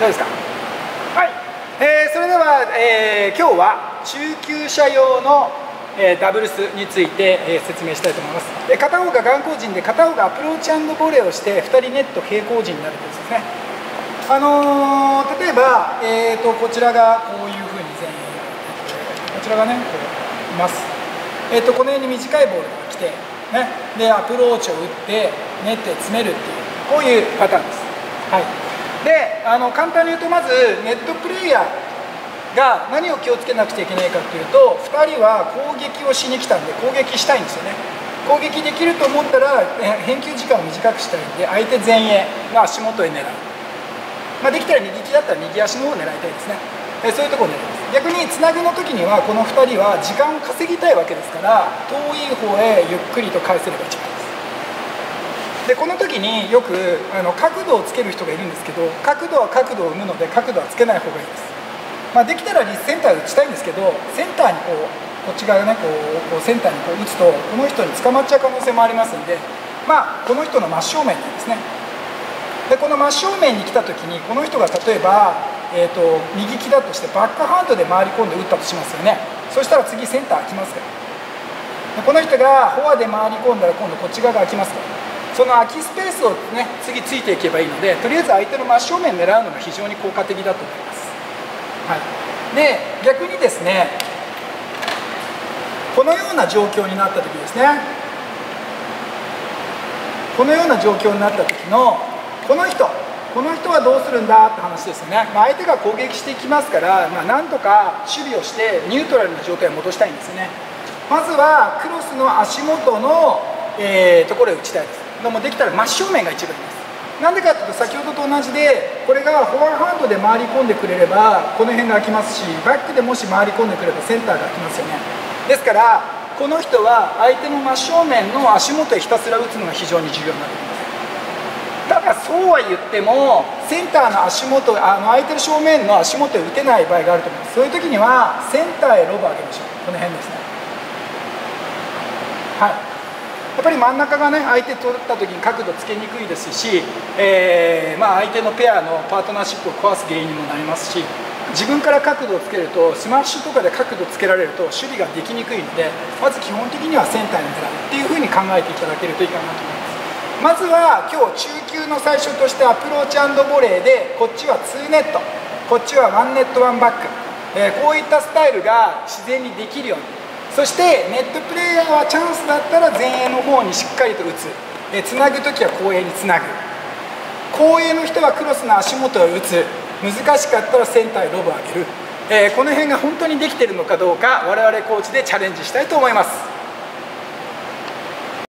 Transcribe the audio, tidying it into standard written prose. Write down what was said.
どうですか。はい、それでは、今日は中級者用の、ダブルスについて、説明したいと思います。片方が眼光陣で片方がアプローチ&ボレーをして2人ネット平行陣になるとですね、例えば、こちらがこういうふうに全員こちらがねこういます。このように短いボールが来て、ね、でアプローチを打ってネットへ詰めるっていうこういうパターンです。はい、で簡単に言うとまずネットプレーヤーが何を気をつけなくちゃいけないかというと、2人は攻撃をしに来たんで攻撃したいんですよね。攻撃できると思ったら返球時間を短くしたいんで相手前衛の足元へ狙う、できたら右利きだったら右足の方を狙いたいですね。そういうところを狙います。逆につなぐの時にはこの2人は時間を稼ぎたいわけですから遠い方へゆっくりと返せれば一番です。でこの時によく角度をつける人がいるんですけど、角度は角度を生むので角度はつけない方がいいです。できたらセンターで打ちたいんですけど、センターにこっち側ねこうセンターにこう打つとこの人に捕まっちゃう可能性もありますんで、この人の真正面なんですね。でこの真正面に来た時にこの人が例えば、右利きだとしてバックハンドで回り込んで打ったとしますよね。そしたら次センター空きますから、でこの人がフォアで回り込んだら今度こっち側が空きますから、その空きスペースをね次ついていけばいいので、とりあえず相手の真正面狙うのが非常に効果的だと思います。はい、で逆にですねこのような状況になった時ですね、このような状況になった時のこの人はどうするんだって話ですよね。相手が攻撃していきますから、なんとか守備をしてニュートラルな状態を戻したいんですよね。まずはクロスの足元の、ところへ打ちたいです。でもできたら真正面が一番いいです。なんでかというと先ほどと同じでこれがフォアハンドで回り込んでくれればこの辺が空きますし、バックでもし回り込んでくればセンターが空きますよね。ですからこの人は相手の真正面の足元へひたすら打つのが非常に重要になってきます。ただそうは言ってもセンターの足元相手の正面の足元へ打てない場合があると思います。そういう時にはセンターへロブを上げましょう。この辺ですね。はい、やっぱり真ん中がね相手取った時に角度つけにくいですし、相手のペアのパートナーシップを壊す原因にもなりますし、自分から角度をつけるとスマッシュとかで角度つけられると守備ができにくいので、まず基本的にはセンターに狙うっていうふうに考えていただけるといいかなと思います。まずは今日中級の最初としてアプローチ&ボレーでこっちは2ネットこっちは1ネット1バック、こういったスタイルが自然にできるように、そしてネットプレーヤーはチャンスだったら前衛の方にしっかりと打つ、つなぐ時は後衛につなぐ、後衛の人はクロスの足元を打つ、難しかったらセンターへロブを上げる、この辺が本当にできているのかどうか我々コーチでチャレンジしたいと思います。